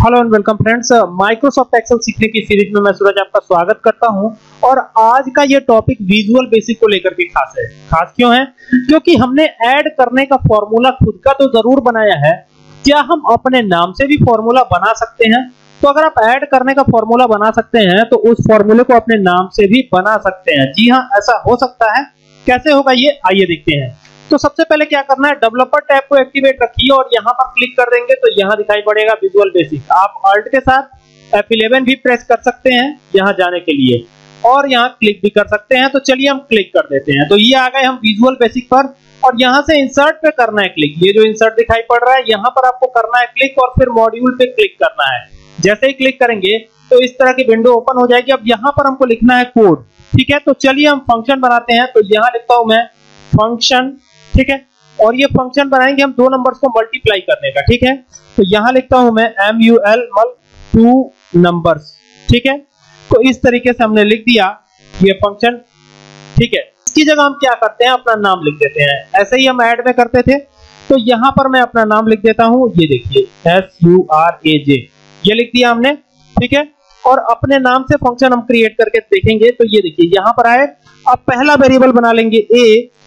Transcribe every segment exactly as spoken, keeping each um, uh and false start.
Hello and welcome friends, Microsoft Excel सीखने की series में मैं सूरज आपका स्वागत करता हूं। और आज का ये टॉपिक विजुअल बेसिक को लेकर के खास है। खास क्यों है? क्योंकि हमने ऐड करने का फॉर्मूला खुद का तो जरूर बनाया है, क्या हम अपने नाम से भी फॉर्मूला बना सकते हैं? तो अगर आप ऐड करने का फॉर्मूला बना सकते हैं तो उस फॉर्मूले को अपने नाम से भी बना सकते हैं। जी हाँ, ऐसा हो सकता है। कैसे होगा ये आइए देखते हैं। तो सबसे पहले क्या करना है, डेवलपर टैब को एक्टिवेट रखिए और यहां पर क्लिक कर देंगे तो यहां दिखाई पड़ेगा विजुअल बेसिक। आप अल्ट के साथ एफ इलेवन भी प्रेस कर सकते हैं यहां जाने के लिए, और यहां क्लिक भी कर सकते हैं। तो चलिए हम क्लिक कर देते हैं। तो ये आ गए हम विजुअल बेसिक पर, और यहां से इंसर्ट पे करना है क्लिक। ये जो इंसर्ट दिखाई पड़ रहा है यहां पर आपको करना है क्लिक, और फिर मॉड्यूल पे क्लिक करना है। जैसे ही क्लिक करेंगे तो इस तरह की विंडो ओपन हो जाएगी। अब यहां पर हमको लिखना है कोड, ठीक है। तो चलिए हम फंक्शन बनाते हैं। तो यहां लिखता हूं मैं फंक्शन, ठीक है। और ये फंक्शन बनाएंगे हम दो नंबर्स को मल्टीप्लाई करने का, ठीक है। तो यहां लिखता हूं मैं M U L mul two numbers, ठीक है। तो इस तरीके से हमने लिख दिया ये फंक्शन, ठीक है। इसकी जगह हम क्या करते हैं, अपना नाम लिख देते हैं। ऐसे ही हम ऐड में करते थे। तो यहां पर मैं अपना नाम लिख देता हूं, ये देखिए S U R A J, ये लिख दिया हमने, ठीक है। और अपने नाम से फंक्शन हम क्रिएट करके देखेंगे। तो ये देखिए यहां पर आए, अब पहला वेरिएबल बना लेंगे ए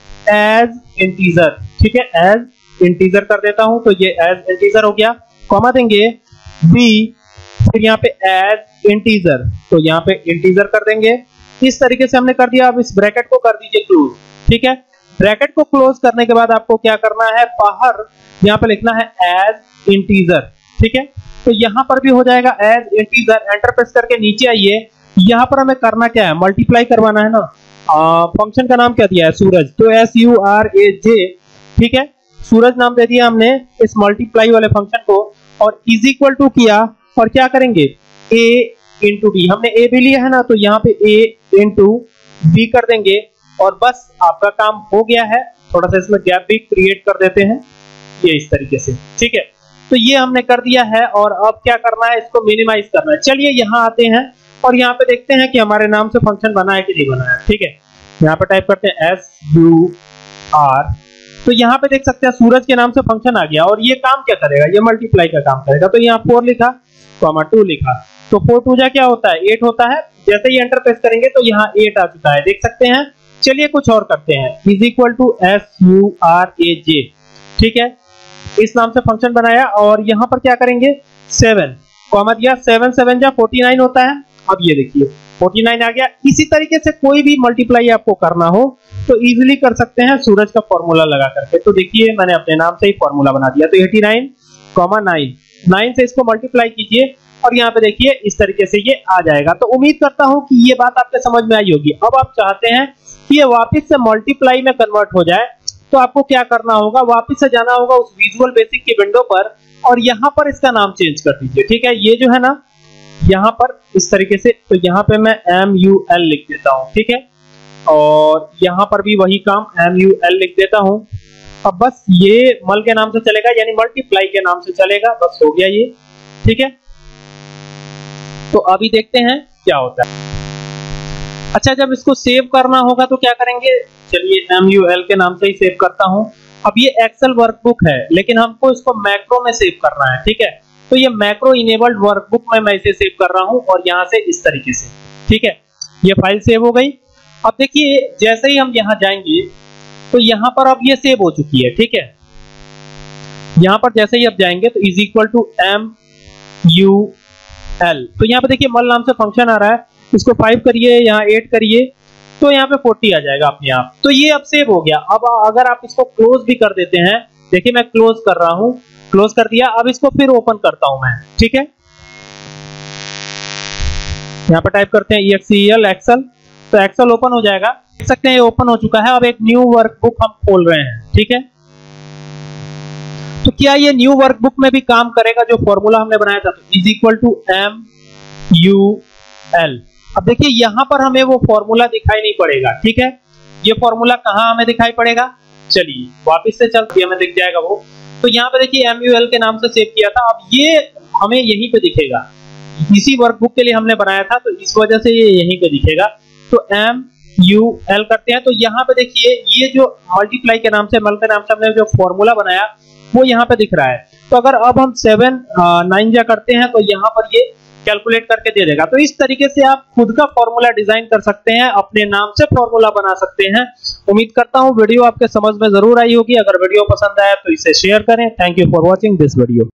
एज इंटीजर, ठीक है। एज इंटीजर कर देता हूं, तो ये एज इंटीजर हो गया। कॉमा देंगे बी, फिर यहाँ पे एज इंटीजर, तो यहाँ पे इंटीजर कर देंगे। इस तरीके से हमने कर दिया। अब इस ब्रैकेट को कर दीजिए क्लोज, ठीक है। ब्रैकेट को क्लोज करने के बाद आपको क्या करना है, बाहर यहाँ पे लिखना है एज इंटीजर, ठीक है। तो यहाँ पर भी हो जाएगा एज इंटीजर। एंटर प्रेस करके नीचे आइए। यहाँ पर हमें करना क्या है, मल्टीप्लाई करवाना है ना। फंक्शन का नाम क्या दिया है, सूरज, तो S U R A J, ठीक है। सूरज नाम दे दिया हमने इस मल्टीप्लाई वाले फंक्शन को, और इज इक्वल टू किया, और क्या करेंगे a इंटू डी। हमने a भी लिया है ना, तो यहाँ पे a इंटू बी कर देंगे, और बस आपका काम हो गया है। थोड़ा सा इसमें गैप भी क्रिएट कर देते हैं, ये इस तरीके से, ठीक है। तो ये हमने कर दिया है, और अब क्या करना है, इसको मिनिमाइज करना है। चलिए यहाँ आते हैं और यहाँ पे देखते हैं कि हमारे नाम से फंक्शन बना है कि नहीं बना है, ठीक है। यहाँ पे टाइप करते हैं एस यू आर, तो यहाँ पे देख सकते हैं सूरज के नाम से फंक्शन आ गया। और ये काम क्या करेगा, ये मल्टीप्लाई का काम करेगा। तो यहाँ फोर लिखा, कॉमा टू लिखा, तो फोर टू जा क्या होता है, एट होता है। जैसे ही एंटर प्रेस करेंगे तो यहाँ एट आ चुका है, देख सकते हैं। चलिए कुछ और करते हैं, is equal to S U R A J, ठीक है। इस नाम से फंक्शन बनाया, और यहाँ पर क्या करेंगे, सेवन, कॉमा दिया, सेवन सेवन जा फोर्टी नाइन होता है। अब ये देखिए फोर्टी नाइन आ गया। इसी तरीके से कोई भी मल्टीप्लाई आपको करना हो तो इजीली कर सकते हैं सूरज का फॉर्मूला लगा करके। तो देखिए मैंने अपने नाम से ही फॉर्मूला बना दिया। तो एटी नाइन, नाइन, नाइन से इसको मल्टीप्लाई कीजिए, और यहाँ पे देखिए इस तरीके से ये आ जाएगा। तो उम्मीद करता हूं कि ये बात आपके समझ में आई होगी। अब आप चाहते हैं कि ये वापस से मल्टीप्लाई में कन्वर्ट हो जाए, तो आपको क्या करना होगा, वापस से जाना होगा उस विजुअल बेसिक की विंडो पर, और यहाँ पर इसका नाम चेंज कर दीजिए, ठीक है। ये जो है ना यहाँ पर इस तरीके से, तो यहाँ पे मैं एम यू एल लिख देता हूँ, ठीक है। और यहाँ पर भी वही काम एम यू एल लिख देता हूँ। अब बस ये मल के नाम से चलेगा, यानी मल्टीप्लाई के नाम से चलेगा। बस हो गया ये, ठीक है। तो अभी देखते हैं क्या होता है। अच्छा, जब इसको सेव करना होगा तो क्या करेंगे, चलिए एम यू एल के नाम से ही सेव करता हूँ। अब ये एक्सेल वर्कबुक है, लेकिन हमको इसको मैक्रो में सेव करना है, ठीक है। तो ये मैक्रो इनेबल्ड वर्कबुक में मैं इसे सेव कर रहा हूं, और यहां से इस तरीके से, ठीक है। ये फाइल सेव हो गई। अब देखिए जैसे ही हम यहां जाएंगे तो यहां पर अब ये सेव हो चुकी है, ठीक है। यहां पर जैसे ही अब जाएंगे तो is equal to M U L, तो यहां पे देखिए मल नाम से फंक्शन आ रहा है। इसको फाइव करिए, यहाँ एट करिए, तो यहाँ पे फोर्टी आ जाएगा अपने आप। तो ये अब सेव हो गया। अब अगर आप इसको क्लोज भी कर देते हैं, देखिए मैं क्लोज कर रहा हूं, क्लोज कर दिया। अब इसको फिर ओपन करता हूं मैं, ठीक है। यहाँ पर टाइप करते हैं E X E L Excel, तो एक्सेल ओपन हो जाएगा। देख सकते हैं ये ओपन हो चुका है। अब एक न्यू वर्कबुक हम खोल रहे हैं, ठीक है। तो क्या ये न्यू वर्कबुक में भी काम करेगा जो फॉर्मूला हमने बनाया था, तो is equal to M U L. अब देखिए यहां पर हमें वो फॉर्मूला दिखाई नहीं पड़ेगा, ठीक है। ये फॉर्मूला कहां हमें दिखाई पड़ेगा, चलिए वापिस से चलते हमें दिख जाएगा वो। तो यहाँ पे देखिए एम यू एल के नाम से सेव किया था। अब ये हमें यहीं पे दिखेगा, इसी वर्कबुक के लिए हमने बनाया था, तो इस वजह से ये यहीं पे दिखेगा। तो एम यू एल करते हैं। तो यहाँ पे देखिए ये जो मल्टीप्लाई के नाम से, मल के नाम से हमने जो फॉर्मूला बनाया वो यहाँ पे दिख रहा है। तो अगर अब हम सेवन नाइन जा करते हैं तो यहाँ पर ये कैलकुलेट करके दे देगा। तो इस तरीके से आप खुद का फॉर्मूला डिजाइन कर सकते हैं, अपने नाम से फॉर्मूला बना सकते हैं। उम्मीद करता हूं वीडियो आपके समझ में जरूर आई होगी। अगर वीडियो पसंद आया तो इसे शेयर करें। Thank you for watching this video.